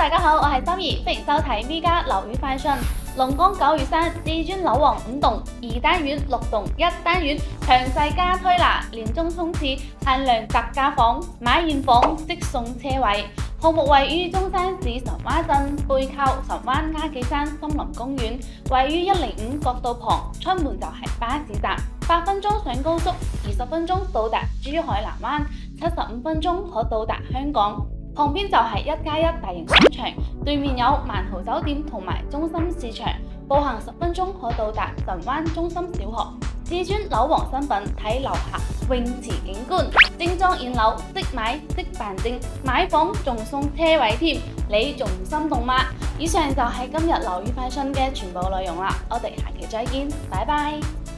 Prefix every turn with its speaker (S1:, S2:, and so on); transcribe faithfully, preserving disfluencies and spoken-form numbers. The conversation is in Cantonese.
S1: 大家好，我係心怡，歡迎收睇 V 加樓宇快訊。龍崗九月山至尊樓王五棟、二單元、六棟、一單元詳細加推啦！年終衝刺，限量特價房，買現房即送車位。項目位於中山市神灣鎮，背靠神灣鴉髻山森林公園，位於一零五國道旁，出門就係巴士站，八分鐘上高速，二十分鐘到達珠海南灣，七十五分鐘可到達香港。旁邊就係一加一大型商場，對面有萬豪酒店同埋中心市場，步行十分鐘可到達神灣中心小學。至尊樓王新品睇樓下泳池景觀，精裝現樓，即買即辦證，買房仲送車位添，你仲唔心動嗎？以上就係今日樓宇快訊嘅全部內容啦，我哋下期再見，拜拜。